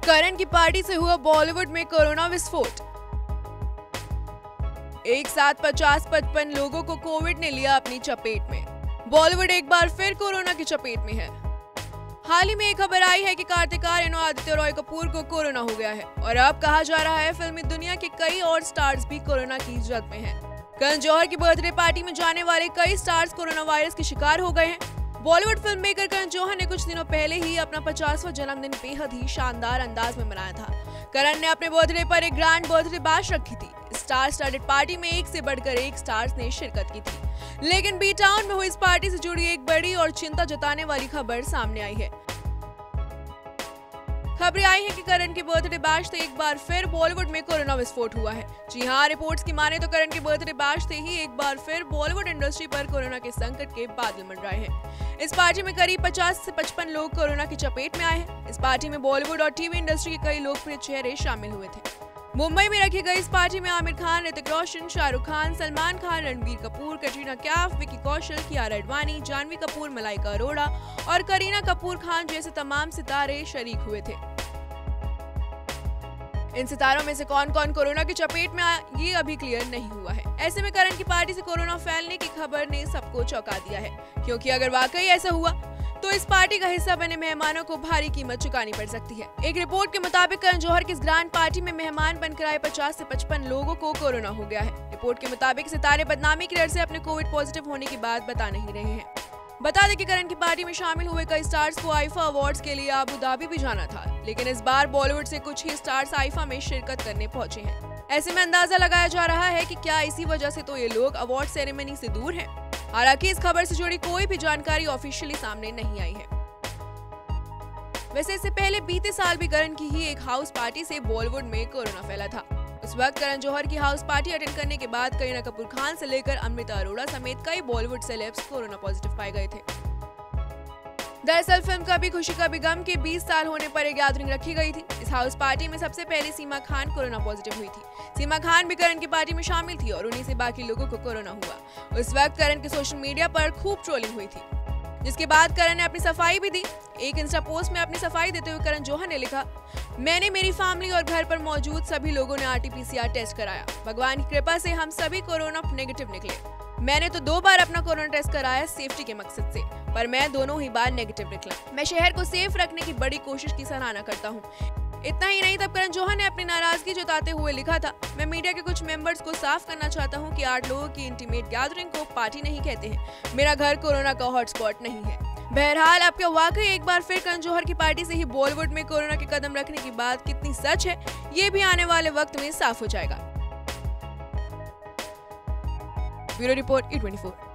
करण की पार्टी से हुआ बॉलीवुड में कोरोना विस्फोट। एक साथ 50-55 लोगों को कोविड ने लिया अपनी चपेट में। बॉलीवुड एक बार फिर कोरोना की चपेट में है। हाल ही में एक खबर आई है कि कार्तिक आर्यन और आदित्य रॉय कपूर को कोरोना हो गया है और अब कहा जा रहा है फिल्मी दुनिया के कई और स्टार्स भी कोरोना की जद में हैं। करण जौहर की बर्थडे पार्टी में जाने वाले कई स्टार्स कोरोना वायरस के शिकार हो गए हैं। बॉलीवुड फिल्म मेकर करण जौहर ने कुछ दिनों पहले ही अपना 50वां जन्मदिन बेहद ही शानदार अंदाज में मनाया था। करण ने अपने बर्थडे पर एक ग्रैंड बर्थडे बैश रखी थी। स्टार स्टडेड पार्टी में एक से बढ़कर एक स्टार्स ने शिरकत की थी, लेकिन बी टाउन में हुई इस पार्टी से जुड़ी एक बड़ी और चिंता जताने वाली खबर सामने आई है। खबरें आई हैं कि करण के बर्थडे बैश से एक बार फिर बॉलीवुड में कोरोना विस्फोट हुआ है। जी हां, रिपोर्ट्स की माने तो करण के बर्थडे बैश से ही एक बार फिर बॉलीवुड इंडस्ट्री पर कोरोना के संकट के बादल मंडराए हैं। इस पार्टी में करीब 50 से 55 लोग कोरोना की चपेट में आए हैं। इस पार्टी में बॉलीवुड और टीवी इंडस्ट्री के कई लोकप्रिय चेहरे शामिल हुए थे। मुंबई में रखी गई इस पार्टी में आमिर खान, ऋतिक रोशन, शाहरुख खान, सलमान खान, रणबीर कपूर, कटरीना कैफ, विकी कौशल, कियारा आडवाणी, जानवी कपूर, मलाइका अरोड़ा और करीना कपूर खान जैसे तमाम सितारे शरीक हुए थे। इन सितारों में से कौन कौन कोरोना की चपेट में आया, ये अभी क्लियर नहीं हुआ है। ऐसे में करण की पार्टी से कोरोना फैलने की खबर ने सबको चौंका दिया है, क्योंकि अगर वाकई ऐसा हुआ तो इस पार्टी का हिस्सा बने मेहमानों को भारी कीमत चुकानी पड़ सकती है। एक रिपोर्ट के मुताबिक करण जौहर की इस ग्रैंड पार्टी में मेहमान बनकर आए 50 से 55 लोगों को कोरोना हो गया है। रिपोर्ट के मुताबिक सितारे बदनामी की डर से अपने कोविड पॉजिटिव होने की बात बता नहीं रहे हैं। बता दें कि करण की पार्टी में शामिल हुए कई स्टार्स को आईफा अवार्ड्स के लिए अबू धाबी भी जाना था, लेकिन इस बार बॉलीवुड से कुछ ही स्टार्स आईफा में शिरकत करने पहुंचे हैं। ऐसे में अंदाजा लगाया जा रहा है कि क्या इसी वजह से तो ये लोग अवार्ड सेरेमनी से दूर हैं। हालांकि इस खबर से जुड़ी कोई भी जानकारी ऑफिशियली सामने नहीं आई है। वैसे इससे पहले बीते साल भी करण की ही एक हाउस पार्टी से बॉलीवुड में कोरोना फैला था। उस वक्त करण जौहर की हाउस पार्टी अटेंड करने के बाद करीना कपूर खान से लेकर अमृता अरोड़ा समेत कई बॉलीवुड सेलेब्स कोरोना पॉजिटिव पाए गए थे। दरअसल फिल्म कभी खुशी कभी गम के 20 साल होने पर एक गैदरिंग रखी गई थी। इस हाउस पार्टी में सबसे पहले सीमा खान कोरोना पॉजिटिव हुई थी। सीमा खान भी करण की पार्टी में शामिल थी और उन्हीं से बाकी लोगों को कोरोना हुआ। उस वक्त करण के सोशल मीडिया पर खूब ट्रोलिंग हुई थी, जिसके बाद करण ने अपनी सफाई भी दी। एक इंस्टा पोस्ट में अपनी सफाई देते हुए करण जौहर ने लिखा, मैंने, मेरी फैमिली और घर पर मौजूद सभी लोगों ने RT-PCR टेस्ट कराया। भगवान की कृपा से हम सभी कोरोना नेगेटिव निकले। मैंने तो 2 बार अपना कोरोना टेस्ट कराया सेफ्टी के मकसद से, पर मैं दोनों ही बार नेगेटिव निकला। मैं शहर को सेफ रखने की बड़ी कोशिश की सराहना करता हूँ। इतना ही नहीं, तब करण जौहर ने अपनी नाराजगी जताते हुए लिखा था, मैं मीडिया के कुछ मेंबर्स को साफ करना चाहता हूं कि 8 लोगों की इंटीमेट गैदरिंग को पार्टी नहीं कहते हैं। मेरा घर कोरोना का हॉटस्पॉट नहीं है। बहरहाल, अब क्या वाकई एक बार फिर करण जौहर की पार्टी से ही बॉलीवुड में कोरोना के कदम रखने की बात कितनी सच है, ये भी आने वाले वक्त में साफ हो जाएगा। Bureau report E24।